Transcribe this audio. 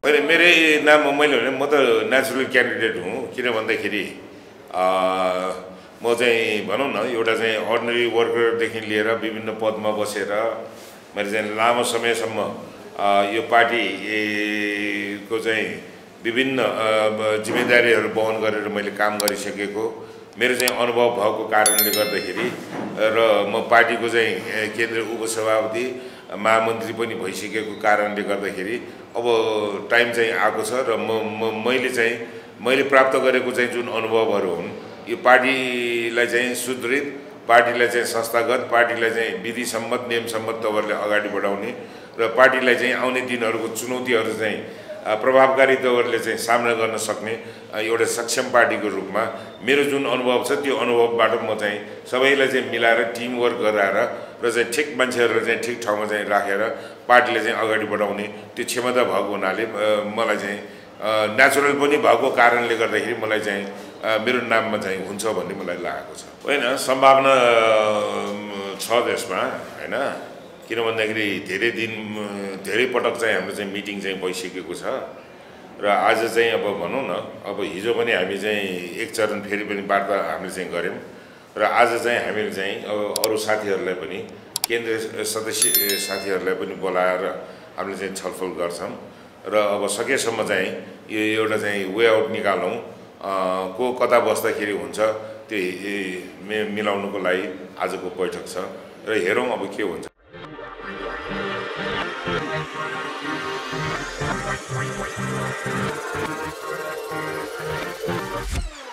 होइन मेरै नाममा मैले भने म त नेचुरल क्यान्डिडेट हुँ किन भन्दाखेरि म चाहिँ भनौँ न एउटा चाहिँ अर्डिनरी वर्करदेखि लिएर विभिन्न पदमा बसेर मैले चाहिँ लामो समयसम्म यो पार्टीको चाहिँ विभिन्न जिम्मेदारीहरू वहन गरेर मैले काम गरिसकेको मेरो चाहिँ अनुभव भएको कारणले गर्दाखेरि र म पार्टीको चाहिँ केन्द्रीय उपसभापति महामन्त्री पनि भइसकेको कारणले गर्दाखेरि अब टाइम चाहिँ आएको छ र मैले प्राप्त गरेको चाहिँ जुन अनुभवहरू हुन् यो पार्टीलाई चाहिँ सुदृढ पार्टीलाई चाहिँ संस्थागत पार्टीलाई चाहिँ विधिसम्मत नियमसम्मत तवरले अगाडि बढाउने र पार्टीलाई चाहिँ आउने दिनहरूको चुनौतीहरू चाहिँ प्रभावकारी तवरले चाहिँ सामना गर्न सक्ने एउटा सक्षम पार्टीको रूपमा मेरो जुन अनुभव छ त्यो अनुभवबाट म चाहिँ सबैलाई चाहिँ मिलाएर टिमवर्क गराएर र चाहिँ ठिक मान्छेहरूलाई चाहिँ ठिक ठाउँमा चाहिँ राखेर पार्टीलाई चाहिँ अगाडि बढाउने त्यो क्षमता भएको हुनाले मलाई चाहिँ नेचुरल पनि भएको कारणले गर्दाखेरि मलाई चाहिँ मेरो नाममा चाहिँ हुन्छ भन्ने मलाई लागेको छ होइन सम्भावना छ त्यसमा होइन किन भन्दाखेरि धेरै पटक चाहिँ हाम्रो चाहिँ मिटिङ चाहिँ भइसकेको छ र आज चाहिँ अब भनौँ न अब हिजो पनि हामी चाहिँ एक चरण फेरि पनि वार्ता हामीले चाहिँ गऱ्यौँ र आज चाहिँ हामीले चाहिँ अब अरू साथीहरूलाई पनि केन्द्रीय सदस्य साथीहरूलाई पनि बोलाएर हामीले चाहिँ छलफल गर्छौँ र अब सकेसम्म चाहिँ यो एउटा चाहिँ वे आउट निकालौँ को कता बस्दाखेरि हुन्छ त्यो मिलाउनुको लागि आजको बैठक छ र हेरौँ अब के हुन्छ। We'll be right back.